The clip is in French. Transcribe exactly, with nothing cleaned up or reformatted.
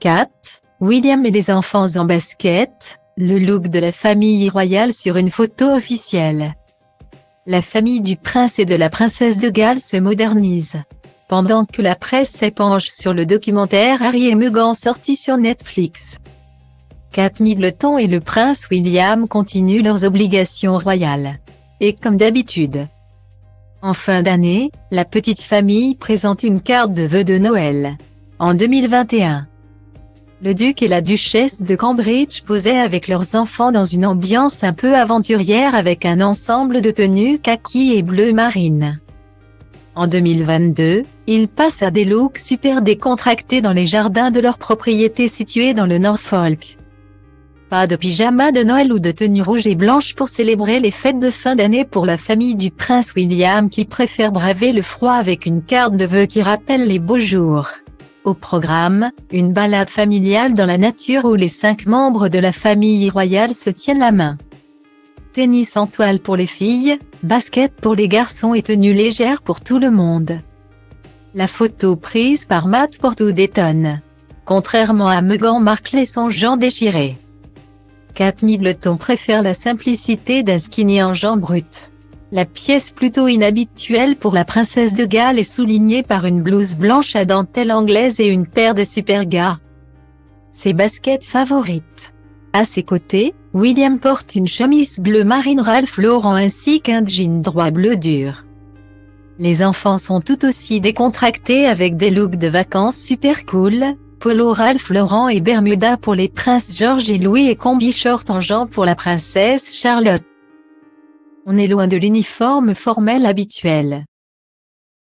Kate, William et les enfants en basket, le look de la famille royale sur une photo officielle. La famille du prince et de la princesse de Galles se modernise. Pendant que la presse s'épanche sur le documentaire Harry et Meghan sorti sur Netflix. Kate Middleton et le prince William continuent leurs obligations royales. Et comme d'habitude. En fin d'année, la petite famille présente une carte de vœux de Noël. En deux mille vingt et un. Le duc et la duchesse de Cambridge posaient avec leurs enfants dans une ambiance un peu aventurière avec un ensemble de tenues kaki et bleu marine. En deux mille vingt-deux, ils passent à des looks super décontractés dans les jardins de leur propriété située dans le Norfolk. Pas de pyjama de Noël ou de tenue rouge et blanche pour célébrer les fêtes de fin d'année pour la famille du prince William qui préfère braver le froid avec une carte de vœux qui rappelle les beaux jours. Au programme, une balade familiale dans la nature où les cinq membres de la famille royale se tiennent la main. Tennis en toile pour les filles, basket pour les garçons et tenue légère pour tout le monde. La photo prise par Matt Porto détonne. Contrairement à Meghan Markle et son Jean déchiré. Kate Middleton préfère la simplicité d'un skinny en jean brut. La pièce plutôt inhabituelle pour la princesse de Galles est soulignée par une blouse blanche à dentelle anglaise et une paire de super gars. Ses baskets favorites. À ses côtés, William porte une chemise bleu marine Ralph Lauren ainsi qu'un jean droit bleu dur. Les enfants sont tout aussi décontractés avec des looks de vacances super cool, polo Ralph Lauren et Bermuda pour les princes George et Louis et combi short en jean pour la princesse Charlotte. On est loin de l'uniforme formel habituel.